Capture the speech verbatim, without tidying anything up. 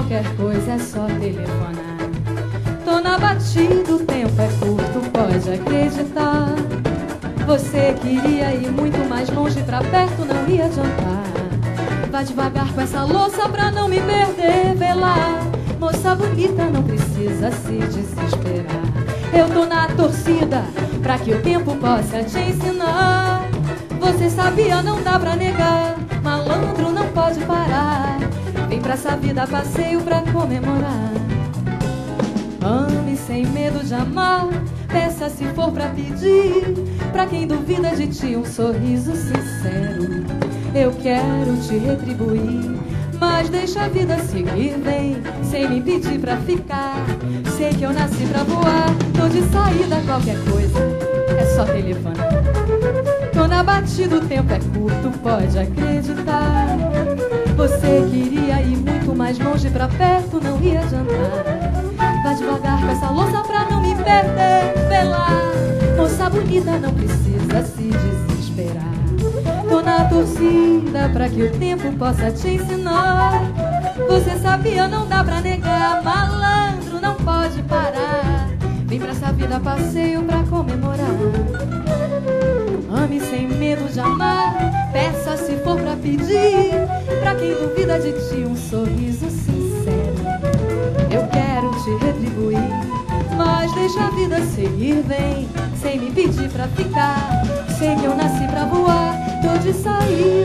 qualquer coisa, é só telefonar. Tô na batida, o tempo é curto, pode acreditar. Você queria ir muito mais longe, pra perto não ia adiantar. Vá devagar com essa louça pra não me perder, vê lá. Moça bonita, não precisa se desesperar. Eu tô na torcida pra que o tempo possa te ensinar. Você sabia, não dá pra negar, malandro não pode parar. Vem pra essa vida, passeio pra comemorar. Ame sem medo de amar, peça se for pra pedir. Pra quem duvida de ti, um sorriso sincero. Eu quero te retribuir, mas deixa a vida seguir, vem, sem me pedir pra ficar. Sei que eu nasci pra voar, tô de saída, qualquer coisa, é só telefonar. Tô na batida, o tempo é curto, pode acreditar. Você queria ir muito mais longe, pra perto não ia adiantar. Vá devagar com essa louça pra não me perder, vê lá. Moça bonita, não precisa se desesperar. Tô na torcida pra que o tempo possa te ensinar. Você sabia, não dá pra negar, malandro não pode parar. Vem pra essa vida, passeio pra comemorar. Ame sem medo de amar, peça se for pra pedir. Pra quem duvida de ti, um sorriso sincero. Eu quero te retribuir, mas deixa a vida seguir, vem, sem me pedir pra ficar. Sei que eu nasci pra voar, tô de sair.